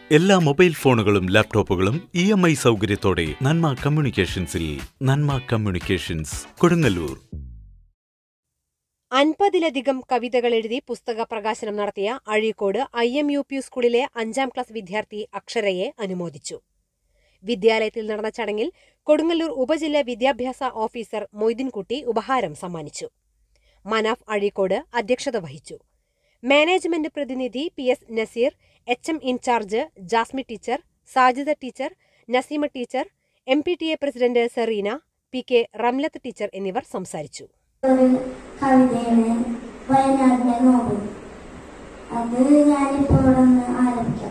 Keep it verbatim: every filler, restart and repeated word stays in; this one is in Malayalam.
എല്ലാ മൊബൈൽ ഫോണുകളും ലാപ്ടോപ്പുകളും ഇ എം ഐ സൗകര്യത്തോടെ നന്മ കമ്മ്യൂണിക്കേഷൻസിൽ. നന്മ കമ്മ്യൂണിക്കേഷൻസ്, കൊടുങ്ങല്ലൂർ. അൻപതിലധികം കവിതകൾ എഴുതി പുസ്തക പ്രകാശനം നടത്തിയ Azhikode I M U P സ്കൂളിലെ അഞ്ചാം ക്ലാസ് വിദ്യാർത്ഥി അക്ഷരയെ അനുമോദിച്ചു. വിദ്യാലയത്തിൽ നടന്ന ചടങ്ങിൽ കൊടുങ്ങല്ലൂർ ഉപജില്ലാ വിദ്യാഭ്യാസ ഓഫീസർ മൊയ്തീൻകുട്ടി ഉപഹാരം സമ്മാനിച്ചു. മനാഫ് അഴീക്കോട് അധ്യക്ഷത വഹിച്ചു. മാനേജ്മെന്റ് പ്രതിനിധി P S Nazeer, H M incharge Jasmi teacher, Sajida teacher, Naseema teacher, M P T A president Sereena, P K Ramlath teacher എന്നിവർ സംസാരിച്ചു. കവിതയാണ് വയനാടിന്റെ നോവൽ. അത് ഞാനിപ്പോൾ ഇവിടെ നിന്ന് ആരംഭിക്കാം.